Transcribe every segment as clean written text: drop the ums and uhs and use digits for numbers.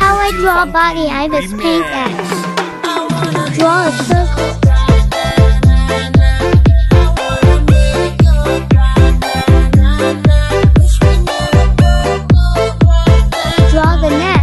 How I draw a body ibis paint X. Draw a circle. Draw the neck.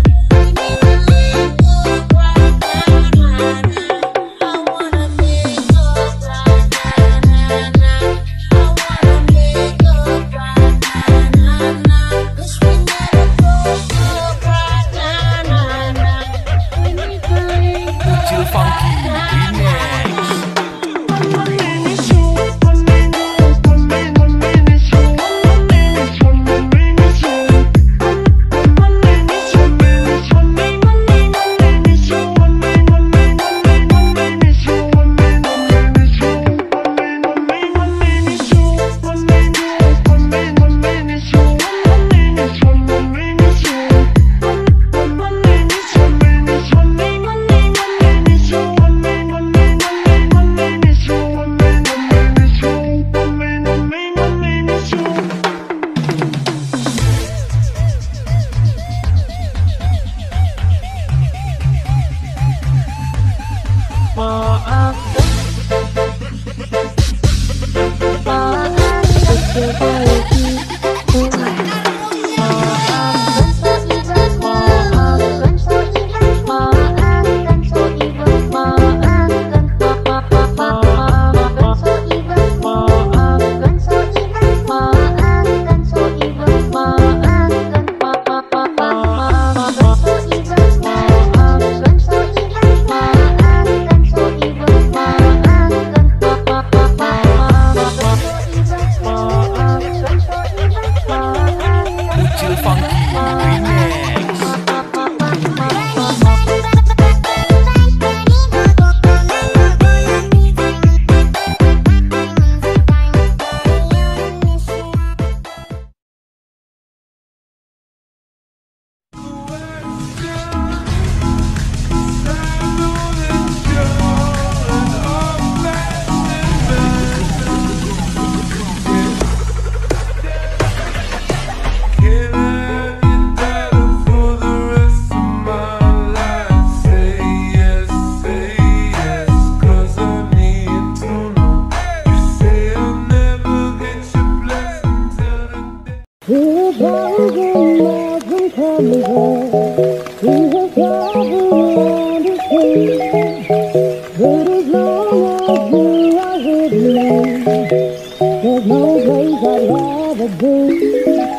There's no place I'd rather be.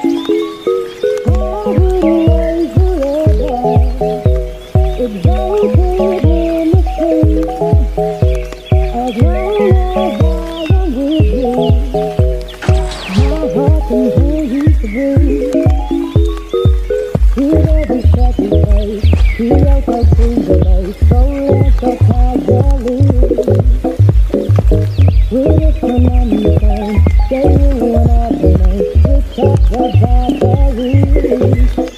All the way forever, exalted in the sea. As long as I am with you, my heart continues to beat. Hear every step you take, hear your touch through the lace, so let's go casually. With a phenomenal thing, say you want to make, switch up the batteries.